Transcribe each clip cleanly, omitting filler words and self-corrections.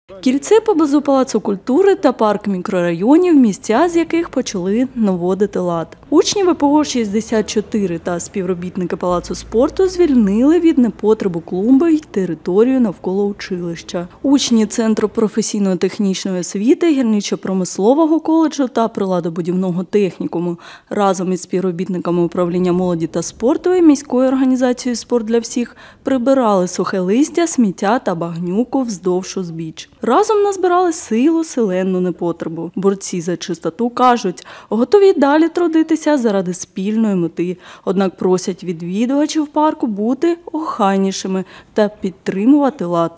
Кільце поблизу Палацу культури та парк мікрорайонів, місця з яких почали наводити лад. Учні ВПО 64 та співробітники Палацу спорту звільнили від непотребу клумби й територію навколо училища. Учні Центру професійно-технічної освіти, гірничо-промислового коледжу та приладобудівного технікуму разом із співробітниками управління молоді та спорту і міською організацією «Спорт для всіх» прибирали сухе листя, сміття та багнюку вздовж узбіч. Разом назбирали силу, селенну непотребу. Борці за чистоту кажуть, готові далі трудитися заради спільної мети. Однак просять відвідувачів парку бути охайнішими та підтримувати лад.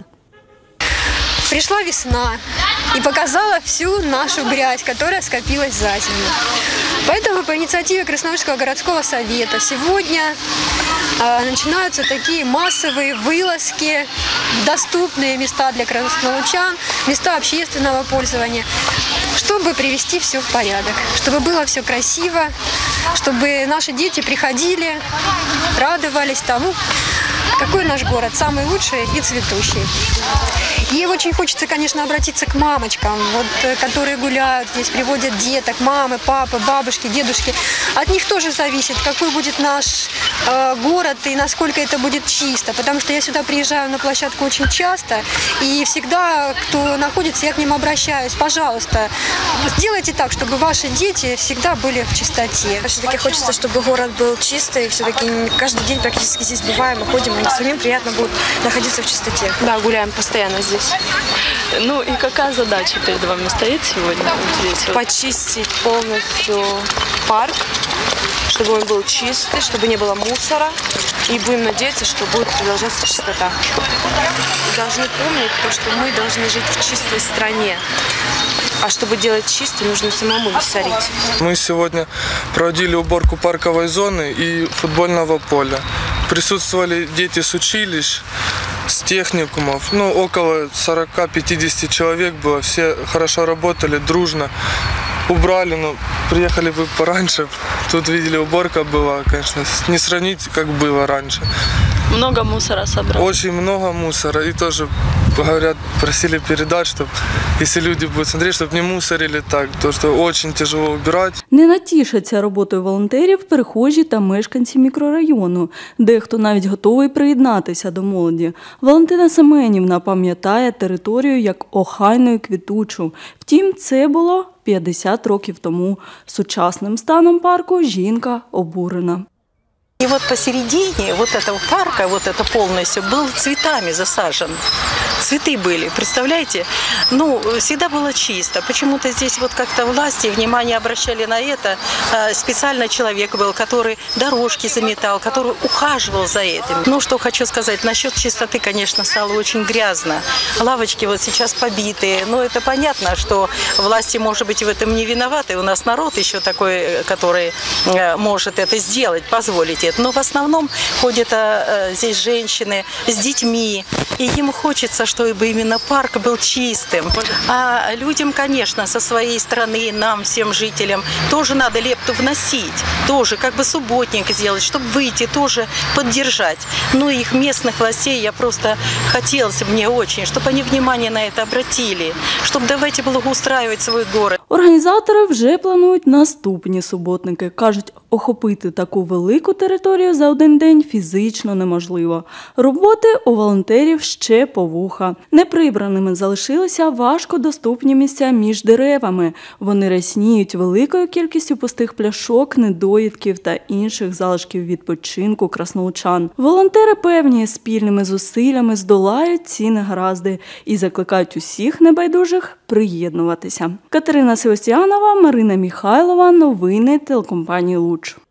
Пришла весна и показала всю нашу грязь, которая скопилась за зиму. Поэтому по инициативе Красноярского городского совета сегодня начинаются такие массовые вылазки в доступные места для красноярчан, места общественного пользования, чтобы привести все в порядок, чтобы было все красиво, чтобы наши дети приходили, радовались тому, какой наш город самый лучший и цветущий. И очень хочется, конечно, обратиться к мамочкам, которые гуляют здесь, приводят деток, мамы, папы, бабушки, дедушки. От них тоже зависит, какой будет наш город и насколько это будет чисто. Потому что я сюда приезжаю на площадку очень часто, и всегда, кто находится, я к ним обращаюсь. Пожалуйста, сделайте так, чтобы ваши дети всегда были в чистоте. Все-таки хочется, чтобы город был чистый. Все-таки каждый день практически здесь бываем, мы ходим, и самим приятно будет находиться в чистоте. Да, гуляем постоянно здесь. Ну и какая задача перед вами стоит сегодня? Почистить полностью парк, чтобы он был чистый, чтобы не было мусора. И будем надеяться, что будет продолжаться чистота. Должны помнить то, что мы должны жить в чистой стране. А чтобы делать чисто, нужно самому не сорить. Мы сегодня проводили уборку парковой зоны и футбольного поля. Присутствовали дети с училищ, с техникумов. Около 40-50 человек было. Все хорошо работали, дружно. Убрали, но приехали бы пораньше. Тут видели, уборка была, конечно, не сравнить, как было раньше. Много мусора собрали? Очень много мусора. И тоже, говорят, просили передать, чтобы, если люди будут смотреть, чтобы не мусорили так, то что очень тяжело убирать. Не натішаться роботою волонтерів перехожі та мешканці мікрорайону. Дехто навіть готовий приєднатися до молоді. Валентина Семенівна пам'ятає територію як охайну і квітучу. Втім, це було 50 років тому. Сучасним станом парку жінка обурена. И вот посередине вот этого парка, вот это полностью, был цветами засажен. Цветы были, представляете? Всегда было чисто. Почему-то здесь вот как-то власти внимание обращали на это. Специально человек был, который дорожки заметал, который ухаживал за этим. Что хочу сказать, насчет чистоты, конечно, стало очень грязно. Лавочки вот сейчас побитые. Это понятно, что власти, может быть, в этом не виноваты. У нас народ еще такой, который может это сделать, позволить. Но в основном ходят здесь женщины с детьми, и им хочется, чтобы именно парк был чистым. А людям, конечно, со своей стороны, нам, всем жителям, тоже надо лепту вносить, тоже как бы субботник сделать, чтобы выйти, тоже поддержать. Их местных властей я просто хотелось мне очень, чтобы они внимание на это обратили, чтобы давайте благоустраивать свой город. Організатори вже планують наступні суботники. Кажуть, охопити таку велику територію за один день фізично неможливо. Роботи у волонтерів ще по вуха. Неприбраними залишилися важкодоступні місця між деревами. Вони рясніють великою кількістю пустих пляшок, недоїдків та інших залишків відпочинку красноярчан. Волонтери певні, спільними зусиллями здолають ці негаразди і закликають усіх небайдужих приєднуватися. Катерина Севастьянова, Марина Михайлова. Новини телекомпанії «Луч».